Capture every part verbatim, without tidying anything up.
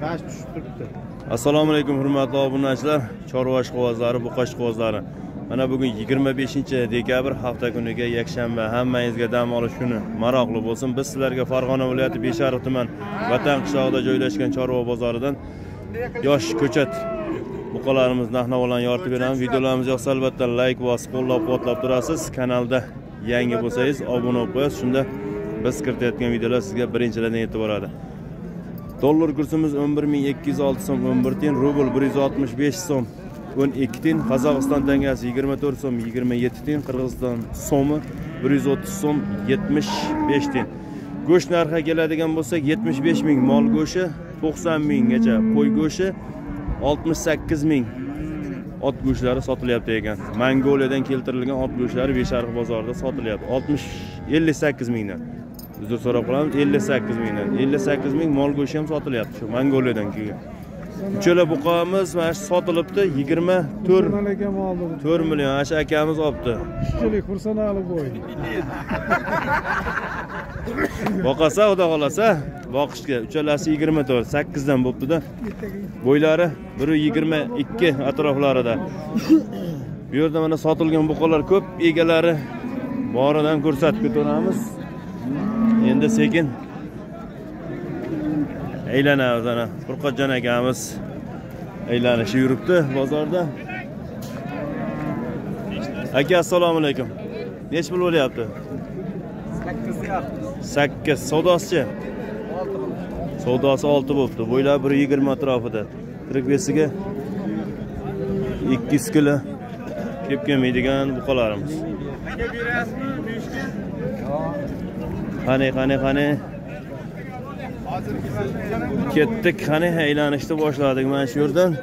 Baş tushib turibdi. Assalomu alaykum hurmatli obunachilar, chorvash qog'ozlari, buqash qog'ozlari. Mana bugun yigirma beshinchi dekabr hafta kuniga yakshanba, hammangizga dam olish kuni maroqli bo'lsin. Biz sizlarga Farg'ona viloyati Beshariq tuman Vatan qishlog'ida joylashgan chorva bozoridan yosh ko'chat buqalarimiz narx-navolarni yoritib beramiz. Videolarimiz yoqsa albatta like bosib, qo'llab-quvvatlab turasiz. Kanalda yangi bo'lsangiz obuna bo'lib qo'yasiz. Shunda biz kiritayotgan videolar sizga birinchilardan yetib boradi. Dollar kursimiz o'n bir ming ikki yuz olti so'm o'n bir tiyin, rubl bir yuz oltmish besh so'm o'n ikki tiyin, Qozog'iston tangasi yigirma to'rt so'm yigirma yetti tiyin, Qirg'iziston so'mi bir yuz o'ttiz so'm yetmish besh tiyin. Go'sht narxiga keladigan bo'lsak, yetmish besh ming mol go'shti, to'qson minggacha qo'y go'shti, oltmish sakkiz ming ot go'shtlari sotilyapti ekan. Mongoliyadan keltirilgan ot go'shtlari Beshariq bozorida sotilyapti. oltmish ellik sakkiz mingdan. Uzr so'rab qolamiz, ellik sakkiz mingdan. ellik sakkiz ming mol go'shti ham sotilyapti shu Mongoliyadan kelgan. Uchala buqamiz mana shu sotilibdi yigirma to'rt million. Asha akamiz olibdi. Ishchilik personali bo'y. Boqasa, xudo xolasa, boqishga uchalasi yigirma to'rt, sakkiz dan bo'pti-da. Bo'ylari bir yigirma ikki atroflarida. Bu yerda mana sotilgan buqalar ko'p, egalari boridan ko'rsatib o'tamiz. Endi sekin aylanamiz ana. Furqatjon akamiz aylanishi yuribdi bozorda. Aka, assalomu alaykum. Nech pul bo'lyapti? sakkiz. Savdosi-chi? Savdosi olti bo'pti. Bo'ylar bir yigirma atrofida. Tirik besiga ikki yuz kilo kelib kelmaydigan buqalarimiz. Qani, qani, qani. Ketdik, qani aylanishni boshladik mana shu yerdan.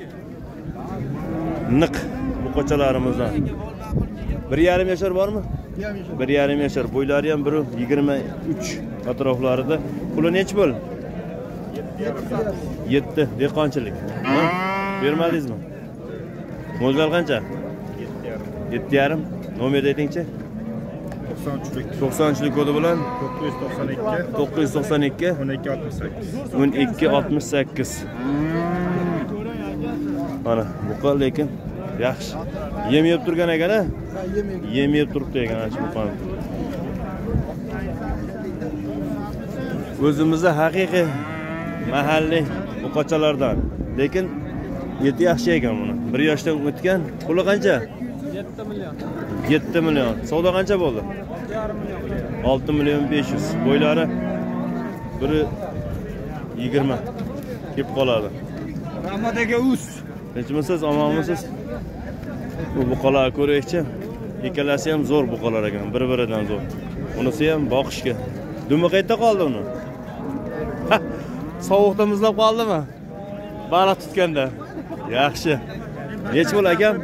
Niq buqachalarimizdan. bir yarim yashar bormi? bir yarim yashar. Bo'ylari ham bir yigirma uch atroflarida. Puli nech bo'l? yetti. Dehqonchilik. Ha? Bermadingizmi? Mo'ljal qancha? yetti yarim. Nomerni ayting-chi. to'qson uchlik kodi bilan to'qqiz yuz to'qson ikki to'qqiz yuz to'qson ikki o'n ikki oltmish sakkiz o'n ikki oltmish sakkiz. Mana buqa lekin yaxshi. Yem yeb turgan ekan-a? Yem yeb turibdi ekan ana shu buqani. O'zimizda haqiqiy mahalliy buqachalardan. Lekin eti yaxshi ekan buni. bir yoshdan o'tgan. Puli qancha? yetti million. yetti million. Savdo qancha bo'ldi? olti million besh yuz. Bo'ylari bir yigirma kelib qoladi. Rahmat aka us. Nechmisiz, omonmisiz? Bu buqalar ko'raychi. Ikkalasi ham zo'r buqalar ekan, bir-biridan zo'r. Unisi ham boqishga. Dumi qayerda qoldi uni? Sovuqda muzlab qoldimi? Baliq tutganda. Yaxshi. Nech bo'l akam?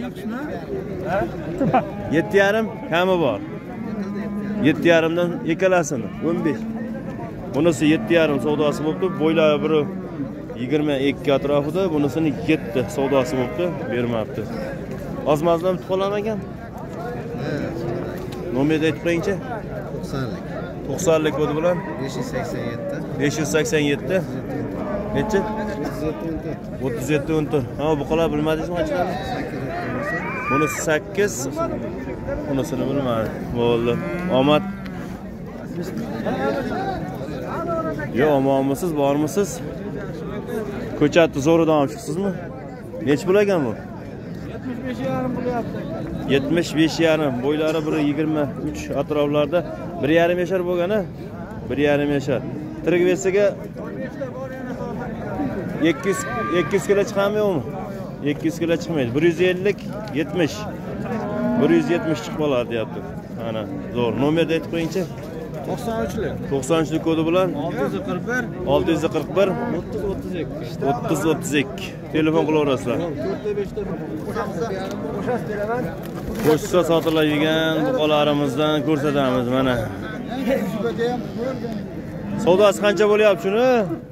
yetti yarim kami bor. yetti yarim dan ikkalasini o'n besh. Bunisi yetti yarim savdosi bo'pti. Bo'ylari biri yigirma ikki atrofida, bunisini yetti savdosi bo'pti, bermabdi. Ozmazdan tutqolam ekan. Nomerni aytib qo'ying-chi. to'qsonlik. to'qsonlik kodi bilan besh yuz sakson yetti. besh yuz sakson yetti. Nechi? o'ttiz yetti o'n to'rt. Ha, buqalar bilmadingizmi qanchalarni? Bunisi sakkiz. Bunisini bilmadim. Bo'ldi. Omad. Yo, omonmisiz, bormisiz? Ko'chatni zo'ridan olib chiqsizmi? Nech pul ekan bu? yetmish besh yarim bo'lyapti. yetmish besh yarim. Bo'ylari bir yigirma uch atroflarda. bir yarim yashar bo'lgan-a? bir yarim yashar. Tirik besiga ikki yuz ikki yuz kilo chiqadimi yo'qmi? ikki yuz kilo chiqmaydi. bir yuz ellik yetmish. bir yuz yetmish chiqib qoladi deyapti. Ana, zo'r. Nomerni aytib qo'ying-chi. to'qson uchlik. to'qson uchlik kodi bilan olti yuz qirq bir olti yuz qirq bir o'ttiz o'ttiz ikki. o'ttiz o'ttiz ikki. Telefon qilaverasizlar. to'rtta beshta qo'shasiz beraman. Qo'shsa sotiladigan buqalarimizdan ko'rsatamiz mana. Savdosi qancha bo'lyapti shuni?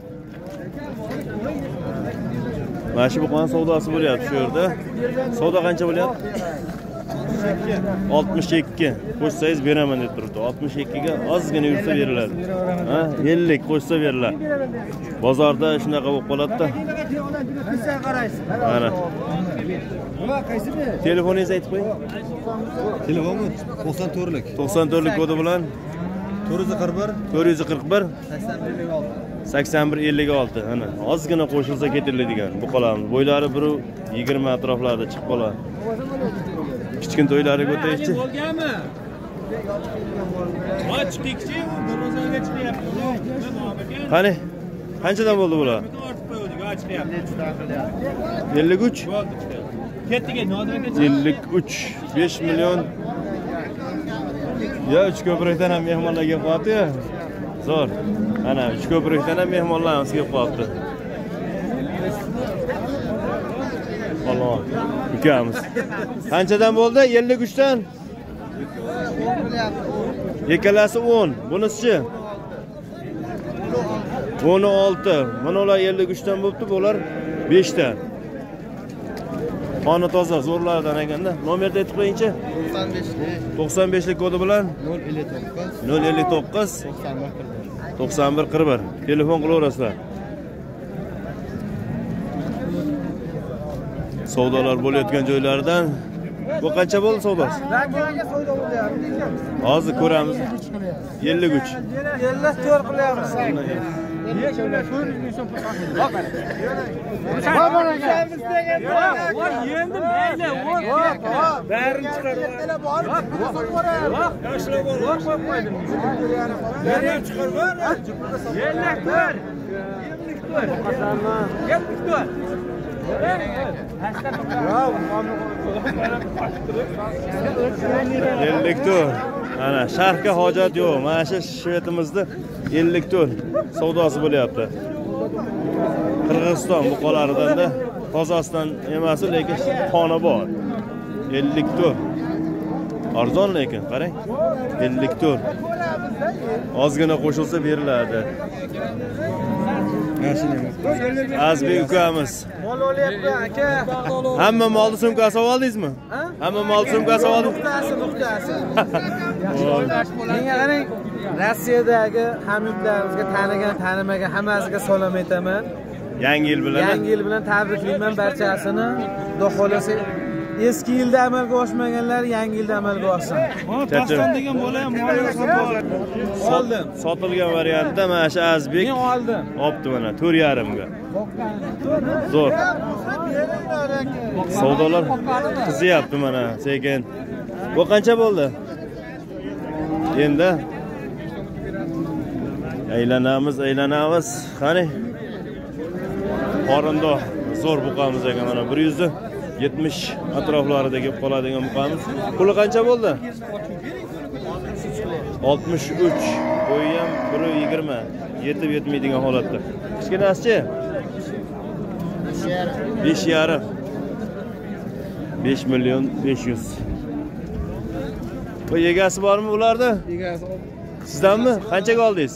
Mana shu buqaning savdosi bo'lyapti shu yerda. Savdo qancha bo'lyapti? oltmish ikki. Qo'shsangiz beraman deb turibdi. oltmish ikki ga ozgina yursa beriladi. Ha, ellik qo'shsa beriladi. Bozorda shunaqa bo'lib qoladi-da. Sen qaraysiz. Mana. Nima qaysi bu? Telefoningizni aytib qo'ying. Telefonmi? to'qson to'rtlik. to'qson to'rtlik kodi bilan to'rt yuz qirq bir to'rt yuz qirq bir sakson bir ellik olti. sakson bir ellik olti. Ana, ozgina qo'shilsa ketiladigan. Bu qolamiz. Bo'ylari bir yigirma atroflarida chiqib qoladi. Kichkin to'ylariga o'taychi. Bo'lganmi? Voy chiqikchi, darvozaga chiqyapti. Qani? Qanchadan bo'ldi bular? Ortib qo'ydik, chiqyapti. ellik uch. Ketdiga nodiraga ellik uch. besh million. Ya uch ko'prikdan ham mehmonlar kelib qoldi-ya. Zo'r. Ana uch ko'prikdan ham mehmonlarimiz kelib qoldi. Alloh. Ukamiz. Qanchadan bo'ldi? ellik uch dan. Ikkalasi o'n. Bunisi-chi? o'n olti. Mana ular ellik uch dan bo'libdi, bular besh dan. Qoni toza, zo'rlardan ekanda. Nomerni aytib qo'ying-chi. to'qson beshlik kodi bilan nol ellik to'qqiz to'qson bir qirq bir telefon qilaverasizlar. Savdolar bo'layotgan joylardan bu qancha bo'ldi savdosi? Hozir ko'ramiz. ellik uch. ellik to'rt qilyapmiz. Voy endi mayli, barini chiqarib. Yoshlar bor, qo'yib qo'ydim. Barini chiqarib. ellik to'rt. ellik to'rt. ellik to'rt. Ana sharhga hojat yo'q. Mana shu shvetimizda ellik to'rt savdosi bo'lyapti. Qirg'iziston buqolaridan-da tozasidan emas, lekin qoni bor. ellik to'rt. Arzon lekin qarang. ellik to'rt. Ozgina qo'shilsa beriladi. Azbek ukamiz. Mol olyapman aka. Hamma molni sumkasi oldingizmi? Hamma molni sumkasi oldingiz. Nuqtasi, nuqtasi. Menga qarang, Rossiyadagi hamyurtlarimizga tanigan, tanimagan hammasiga salom aytaman. Yangi yil bilan. Yangi yil bilan tabriklayman barchasini. Xudo xolasa eski yilda amalga oshmaganlar yangi yilda amalga oshsin. Toshdan degan bola ham muallaqasi bor. Oldim. Sotilgan variantda mana shu Azbek. Men oldim. Opti mana to'rt yarim ga. Zo'r. Savdolar qizyapti mana sekin. Bu qancha bo'ldi? Endi aylanamiz, aylanamiz. Qani? Qorindoq zo'r buqamiz ekan mana bir yuz yetmish atroflarida kelib qoladigan buqamiz. Puli qancha bo'ldi? oltmish uch. Bo'yi ham bir yigirma. Yetib yetmaydigan holatda. Kichkinasi-chi? besh yarim. besh million besh yuz. Bu egasi bormi ularda? Egasi. Sizdanmi? Qanchaga oldingiz?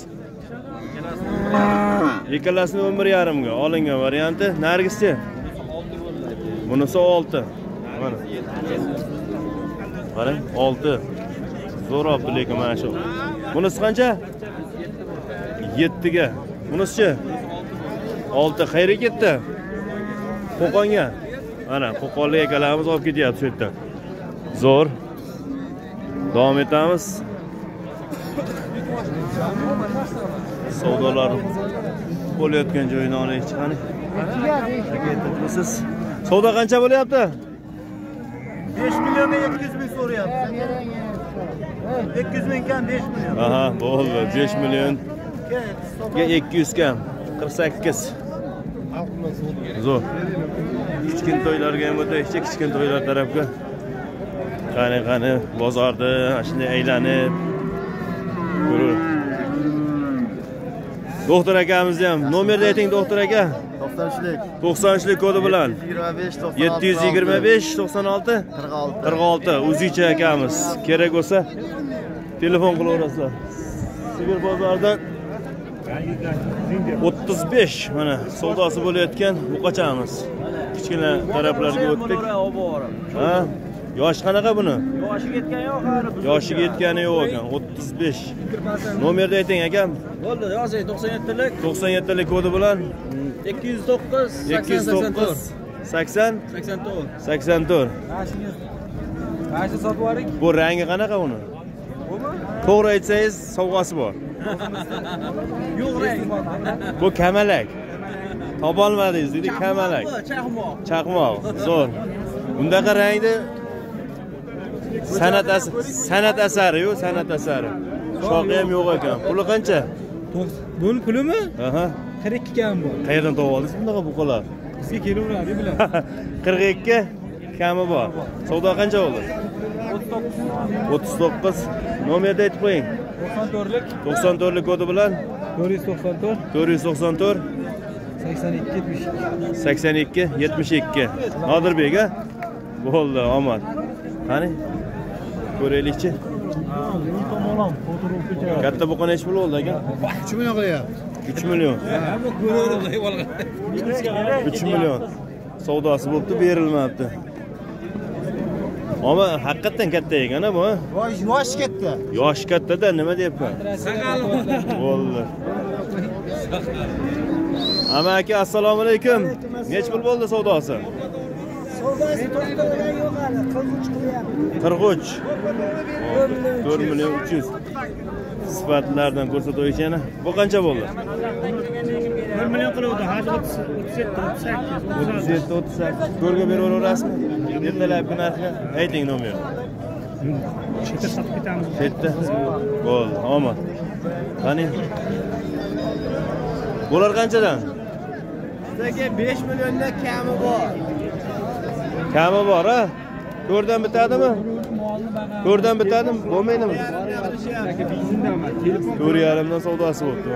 Ikkalasini o'n bir yarim ga olingan varianti. Nargischi? Bunisi olti. Mana. Qarang, olti. Zo'r oldi lekin mana shu. Bunisi qancha? yetti ga. Bunisi-chi? olti. Qayerga ketdi? Qo'qonga. Mana, Qo'qonlik akalarimiz olib ketyapti shu yerdan. Zo'r. Davom etamiz. Savdolar bo'layotgan joyini olaylik. Qani? Siz savdo qancha bo'lyapti? besh million ikki yuz ming so'rayapti. ikki yuz ming kam besh million. Aha, bo'ldi. besh million ga ikki yuz kam. qirq sakkiz. Zo'r. Kichkin to'ylarga ham o'taylik, kichkin to'ylar tarafga. Qani, qani, bozorda shunday aylanib ko'rib. Doktor akamiz ham nomerni ayting, doktor aka. to'qson uchlik. to'qson uchlik kodi bilan yetti yuz yigirma besh to'qson olti qirq olti Uzicha akamiz. Kerak bo'lsa telefon qilaverasizlar. Sigir bozoridan o'ttiz besh mana savdosi bo'layotgan buqachamiz. Kichkina taraflarga o'tdik. Ha? Yosh qanaqa buni? Yoshi ketgan yo'q hali. Yoshi ketgani yo'q ekan. o'ttiz besh. Nomerni ayting akam. Bo'ldi, yozing to'qson yettilik. to'qson yettilik kodi bilan ikki yuz to'qqiz ikki yuz to'qqiz sakson sakson to'rt. sakson to'rt. Mashinangiz. Mashina sotib yuboring. Bu rangi qanaqa buni? Bumi? To'g'ri aytsangiz, sovg'asi bor. Yo'q rang. Bu kamalak. Topolmadingiz dedi, kamalak. Chaqmoq. Chaqmoq. Zo'r. Bundaqa rangni san'at asari, san'at asari-yu, san'at asari. Shoqi ham yo'q ekan. Puli qancha? Buni pulimi? Aha. qirq ikki kam bor. Qayerdan topib oldingiz bunaqa buqalar? Bizga kelaveradi bilan. qirq ikki kami bor. Savdo qancha bo'ldi? o'ttiz to'qqiz. Nomerni aytib qo'ying. to'qson to'rtlik. to'qson to'rtlik kodi bilan to'rt yuz to'qson to'rt. to'rt yuz to'qson to'rt sakson ikki yetmish ikki. sakson ikki yetmish ikki. Nodirbek a? Bo'ldi, omad. Qani? Ko'raylikchi. Katta buqa necha pul bo'ldi aka? uch million qilyapti. uch million. Bu ko'raveradi. uch million. Savdosi bo'pti, berilmabdi. Ama haqiqatan katta ekan-a bu. Yosh katta. Yosh katta-da, nima deyapman? Saqal. Bo'ldi. Ama aka, assalomu alaykum. Nech pul bo'ldi savdosi? Savdosi to'xtagan yo'q hali, qirq uch qilyapti. qirq uch. to'rt million uch yuz. Sifatlardan ko'rsatuvchi yana. Bu qancha bo'ldi? bir million qiluvdi, hozir o'ttiz yetti o'ttiz sakkiz. o'ttiz yetti o'ttiz sakkiz. Ko'rga beraverasizmi? Ertalabki narxi ayting nomer. Chetda sotib ketamiz. Chetda. Bo'ldi, omad. Qani? Bular qanchadan? Sizga besh milliondan kami bor. Kami bor, ha? To'rdan bitadimi? To'rdan bitadimi? Bo'lmaydimi? to'rt yarim dan savdosi bo'ldi.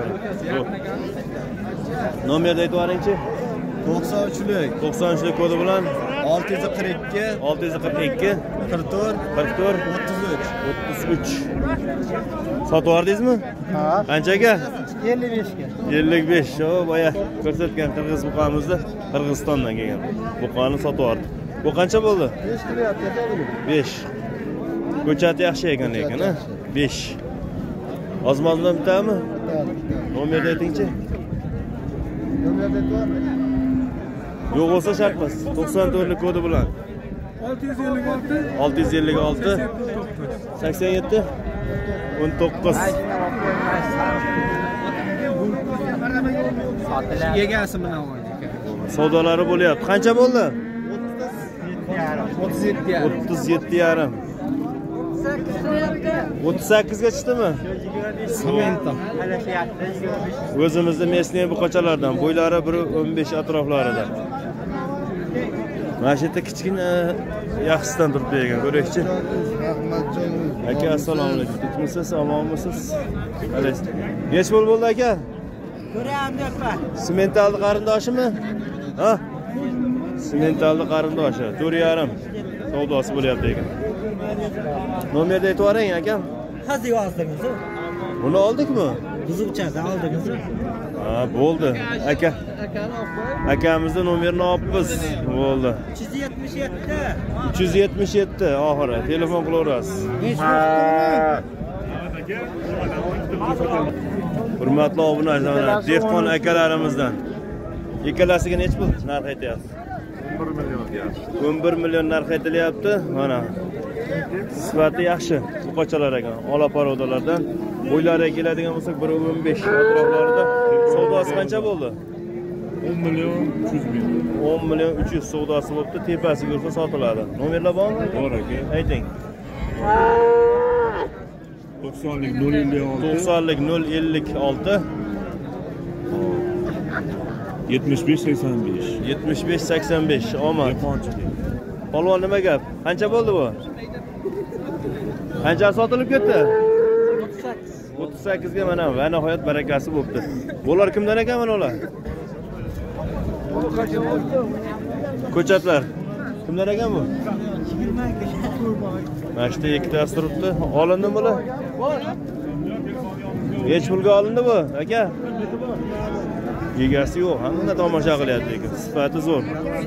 Nomerni aytib yuboringchi. to'qson uchlik. to'qson uchlik kodi bilan olti yuz qirq ikki. olti yuz qirq ikki qirq to'rt. qirq to'rt o'ttiz uch. o'ttiz uch. Sotib yubordingizmi? Ha. Qanchaga? ellik besh ga. ellik besh. O, boya ko'rsatgan qirg'iz buqamizni Qirg'izistondan kelgan. Buqani sotib yubordi. Bu qancha bo'ldi? besh qilyapti, aytavering. besh. Ko'chati yaxshi ekan lekin, ha? besh. Ozmondan bitami? Nomerni aytingchi. Nomerni aytavering. Yo'q bo'lsa shart emas. to'qson to'rtlik kodi bilan olti yuz ellik olti. olti yuz ellik olti sakson yetti o'n to'qqiz. Egasi bilan o'ynadik. Savdolari bo'lyapti. Qancha bo'ldi? o'ttiz yetti yarim. o'ttiz yetti yarim. o'ttiz sakkiz ga chiqdimi? Simento. O'zimizda mesniy buqachalardan, bo'ylari bir o'n besh atroflarida. Mana shu yerda kichkina yaxshisidan turib bergan, ko'rakchi. Aka, assalomu alaykum. Tinchmisiz, omonmisiz? Alaykum. Nech pul bo'ldi aka? Ko'rayam deyapman. Simentalni qarindoshimi? Ha? Simentalni qarindoshi, to'rt yarim savdosi bo'lyapti ekan. Nomerni aytib yuboring akam. Hozir yozdingiz. Buni oldikmi? Buzuqchada oldingiz. Ha, bo'ldi. Aka. Akamizning nomerini olibmiz. Bo'ldi. uch yuz yetmish yetti. uch yuz yetmish yetti oxiri. Telefon qilaverasiz. Hurmatli obunachilar, dehqon akalarimizdan. Ikkalasiga nech pul narx aytyapsiz? o'n bir million deyapti. o'n bir million narx aytilyapti. Mana. Sifati yaxshi buqachalar ekan. Ola parodalardan. Bo'ylariga keladigan bo'lsak bir o'n besh atroflarida. Savdosi qancha bo'ldi? o'n million uch yuz ming. o'n million uch yuz savdosi bo'libdi. Tepasiga ursa sotiladi. Nomerlar bormi? Bor aka. Ayting. to'qsonlik nol ellik olti. to'qsonlik nol ellik olti yetmish besh sakson besh. yetmish besh sakson besh. Omad. Polvon nima gap? Qancha bo'ldi bu? Qancha sotilib ketdi? o'ttiz sakkiz. o'ttiz sakkiz ga mana va nihoyat barakasi bo'libdi. Bular kimdan ekan mana ular? Ko'chatlar. Kimdan ekan bu? Mana shu ikkitasi turibdi. Olindimi bular? Hech pulga olindi bu, aka? egasi yo'q, hamma tomosha qilyapti lekin sifati zo'r.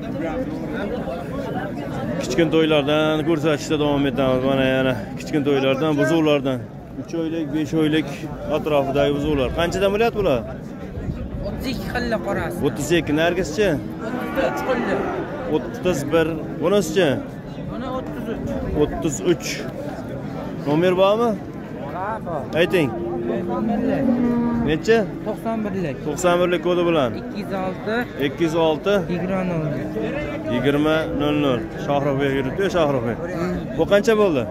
Kichkin to'ylardan ko'rsatishda davom etamiz. Mana yana kichkin to'ylardan, buzuqlardan uch oylik, besh oylik atrofidagi buzuqlar. Qanchadan bo'lyapti bular? o'ttiz ikki xilla qorasi. o'ttiz ikki nargischi? o'ttiz uch xilla. o'ttiz bir. Bunisichi? Buni o'ttiz uch. o'ttiz uch. Nomer bormi? Ha, bor. Ayting. to'qson birlik. Necha? to'qson birlik. to'qson birlik kodi bilan. ikki yuz olti. ikki yuz olti. yigirma nol. yigirma nol nol. Shohruxbek yuribdi, Shohruxbek. Bu qancha bo'ldi?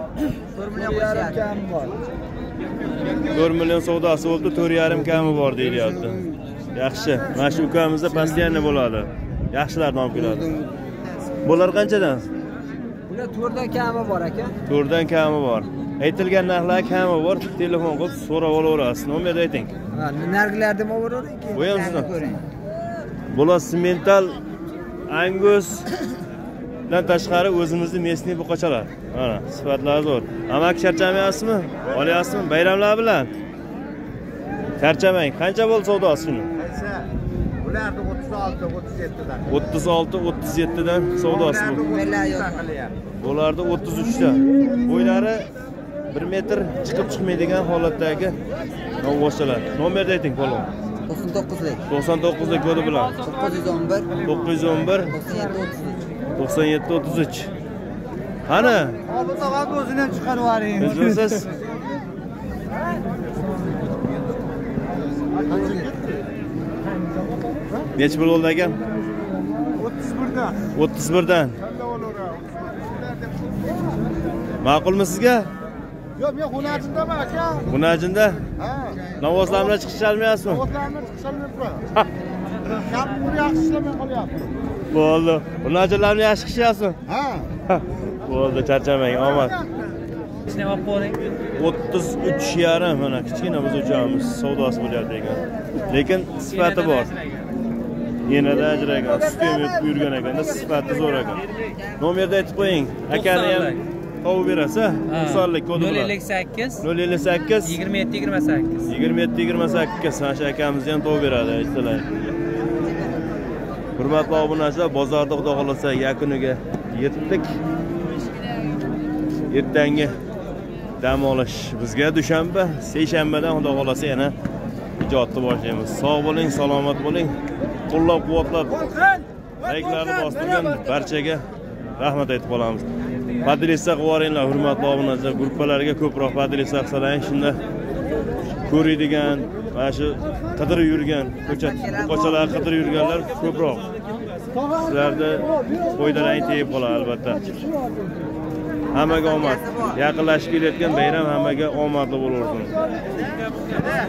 to'rt million savdosi bo'ldi, to'rt yarim kami bor deyilyapti. Yaxshi. Mana shu ukamizda postoyanni bo'ladi. Yaxshilarni olib keladi. Bular qanchadan? Bular to'rtdan kami bor aka. to'rtdan kami bor. Aytilgan narxlar kami bor. Telefon qilib so'rab olaverasiz. Nomerni ayting. Ha, nargilarni bo'ravering. Bu ham sizdan. Bular simental Angus dan tashqari o'zimizning mesniy buqachalar. Mana, sifatlari zo'r. Amak charchamayapsizmi? Olyapsizmi? Bayramlar bilan. Charchamang. Qancha bo'ldi savdosi shuni? Bularni o'ttiz olti o'ttiz yetti dan. o'ttiz olti o'ttiz yetti dan savdosi bu. Bularda o'ttiz uch ta. Bo'ylari bir metr chiqib chiqmaydigan holatdagi novvochalar. Nomerni ayting, polvon. to'qson to'qqizlik. to'qson to'qqizlik kodi bilan. to'qqiz yuz o'n bir. to'qqiz yuz o'n bir. to'qson yetti o'ttiz uch. to'qson yetti o'ttiz uch. Qani? Hozir tog'am o'zini ham chiqarib yuboring. O'zingizsiz? Necha pul bo'ldi ekan? o'ttiz birdan. o'ttiz birdan. Ma'qulmi sizga? Yo'q, men xonajindaman aka. Xonajinda? Ha. Namozlar bilan chiqishalmayapsizmi? Ovozlarni chiqishalyapman. Kamni yaxshi ishlamay qolyapti. Bo'ldi. Xonajinlarni yaxshi qishyapsizmi? Ha. Bo'ldi, charchamang, omad. Ishni olib qo'ying. o'ttiz uch yarim mana kichkina buzuvchamiz savdosi bo'lyapti ekan. Lekin sifati bor. Yanada ajragan, sut emib yurgan ekanda sifati zo'r ekan. Nomerni aytib qo'ying. Akani ham topib berasiz. to'qsonlik kodi nol bilan. ellik sakkiz. nol ellik sakkiz. yigirma yetti yigirma sakkiz. yigirma yetti yigirma sakkiz. Mana shu akamizni ham topib beradi, aytdilar. Hurmatli obunachilar, bozorda xudo xolasa yakuniga yetdik. Ertangi dam olish bizga dushanba, seshanbadan xudo xolasa yana ijodni boshlaymiz. Sog' bo'ling, salomat bo'ling. Qo'llab-quvvatlab layklarni bostirgan barchaga rahmat aytib qolamiz. Podlista qilib yuboringlar, hurmatli obunachilar. Gruppalarga ko'proq podlista qilsalaring, shunda ko'radigan, mana shu qidirib yurgan, ko'cha ko'chalar qidirib yurganlar ko'proq. Sizlarda foydalaring tegib qoladi albatta. Hammaga omad. Yaqinlashib kelayotgan bayram hammaga omadli bo'laversin.